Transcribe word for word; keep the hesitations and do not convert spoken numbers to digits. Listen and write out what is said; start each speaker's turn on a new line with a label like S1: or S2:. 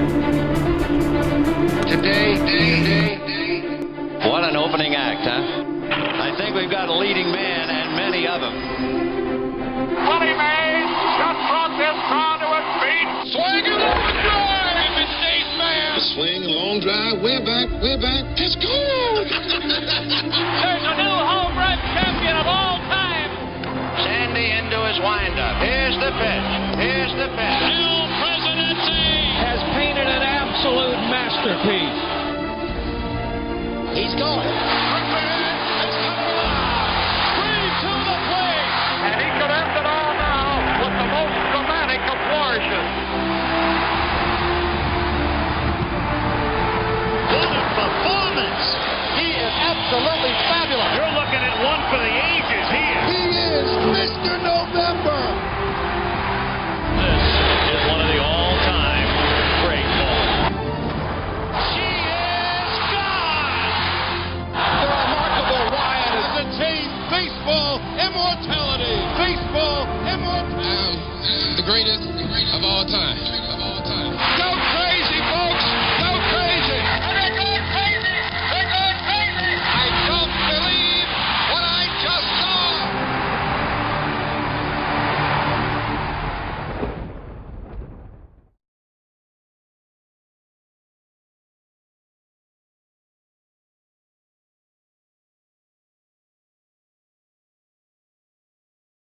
S1: Today, today, today. What an opening act, huh? I think we've got a leading man and many of them.
S2: Willie Mays just brought this crowd to its feet.
S3: Swing and long drive, it's safe man.
S4: The swing, long drive, way back, way back. It's good.
S2: There's a new home run champion of all time.
S1: Sandy into his windup. Here's the pitch. Here's the pitch.
S3: El Presidente
S5: has painted an absolute masterpiece.
S3: He's going.
S2: And he could end it all now with the most dramatic of flourishes.
S3: What a performance! He is absolutely fabulous.
S2: You're looking at one for the ages here.
S4: He is Mister November.
S5: This is one of the all-time great moments.
S3: She is gone! The remarkable Ryan is the team baseball immortality. Baseball immortality.
S4: Um, the greatest of all time. Of all time.
S3: Go